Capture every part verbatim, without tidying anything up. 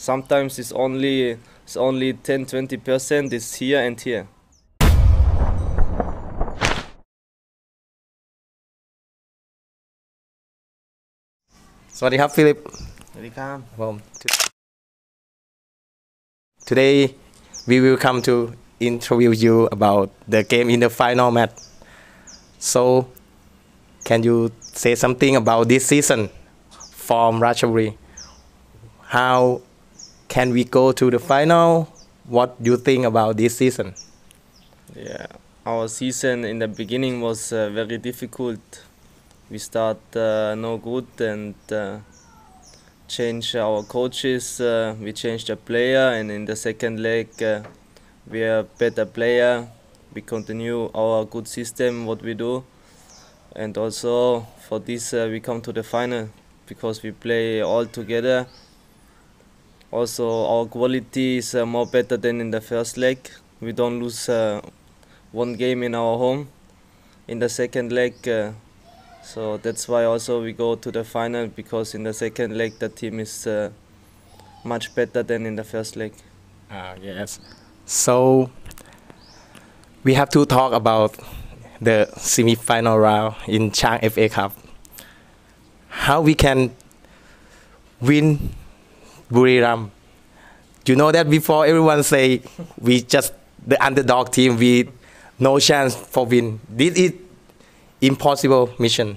Sometimes it's only it's only ten to twenty percent is here and here. สวัสดีครับฟิลิปสวัสดีครับผม Today we will come to interview you about the game in the final match. So can you say something about this season from Ratchaburi? How can we go to the final? What do you think about this season? Yeah, our season in the beginning was uh, very difficult. We start uh, no good and uh, change our coaches. Uh, we changed the player, and in the second leg uh, we are better player. We continue our good system, what we do, and also for this uh, we come to the final because we play all together. Also, our quality is uh, more better than in the first leg. We don't lose uh, one game in our home. In the second leg, uh, so that's why also we go to the final, because in the second leg the team is uh, much better than in the first leg. Ah, yes. So we have to talk about the semi-final round in Chang F A Cup. How we can win Buriram? You know that before everyone say we just the underdog team, we no chance for win. This is impossible mission.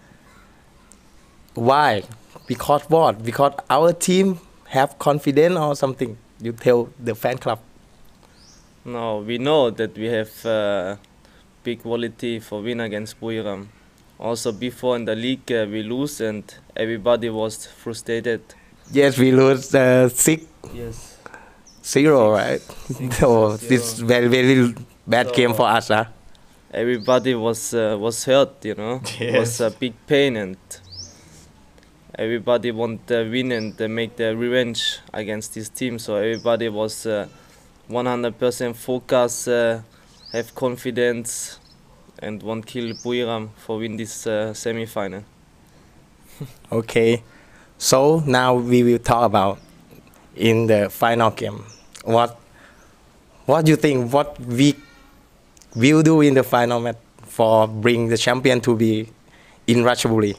Why? Because what? Because our team have confidence or something. You tell the fan club. No, we know that we have uh, big quality for win against Buriram. Also before in the league uh, we lose and everybody was frustrated. Yes, we lose uh, six Yes. zero, right? Six, So zero. this very very bad So, game for us, huh? Everybody was uh, was hurt, you know. It was Yes. a big pain, and everybody want to win and uh, make the revenge against this team. So everybody was uh, one hundred percent focused, uh, have confidence, and want kill Buriram for win this uh, semi-final. Okay, so now we will talk about in the final game. What what you think? What we will do in the final match for bring the champion to be in Ratchaburi?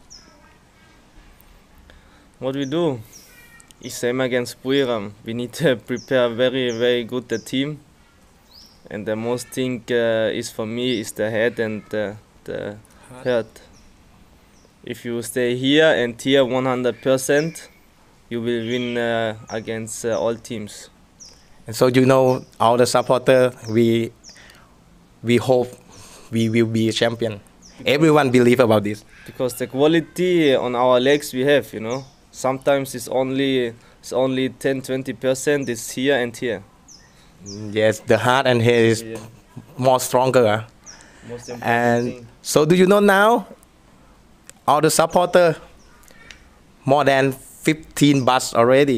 What we do is same against Buriram. We need to prepare very very good the team, and the most thing uh, is for me is the head and the, the heart. If you stay here and here one hundred percent, you will win uh, against uh, all teams. And so you know all the supporter, we we hope we will be a champion. Everyone believe about this. Because the quality on our legs we have, you know. Sometimes it's only it's only ten to twenty percent is here and here. Yes, the heart and head is Yeah. more stronger. huh? Most important And thing. so do you know now all the supporter more than fifteen bus already.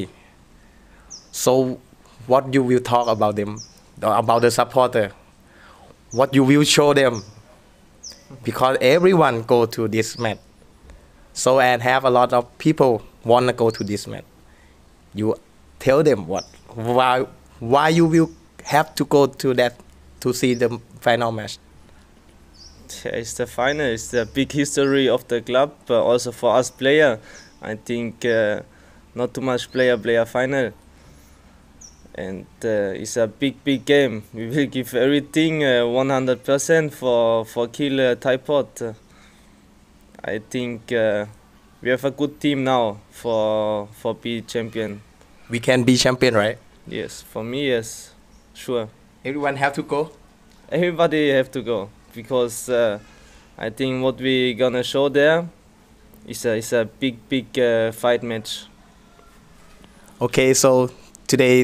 So what you will talk about them, about the supporter, what you will show them, because everyone go to this match. So and have a lot of people wanna go to this match. You tell them what why why you will have to go to that to see the final match. Yeah, it's the final. It's the big history of the club. Uh, also for us player, I think uh, not too much player play a final, and uh, it's a big big game. We will give everything uh, one hundred percent for for kill uh, Thai Pot. Uh, I think uh, we have a good team now for for be champion. We can be champion, right? Yes, for me, yes, sure. Everyone have to go. Everybody have to go because uh, I think what we gonna show there is a is a big big uh, fight match. Okay, so today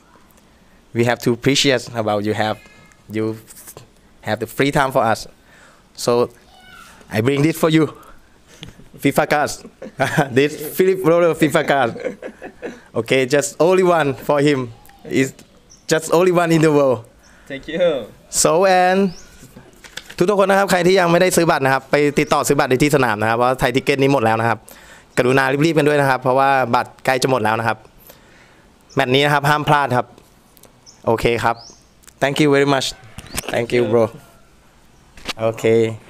we have to appreciate about you have you have the free time for us. So I bring this for you. FIFA cards. This Philip brother FIFA card. Okay, just only one for him. Is just only one in the world. Thank you. So and ทุกทุกคนนะครับใครที่ยังไม่ได้ซื้อบัตรนะครับไปติดต่อซื้อบัตรในที่สนามนะครับเพราะไทยทิเก็ตนี้หมดแล้วนะครับกรุณารีบๆกันด้วยนะครับเพราะว่าบัตรใกล้จะหมดแล้วนะครับแมตช์นี้นะครับห้ามพลาดครับโอเคครับ thank you very much thank you bro โอเค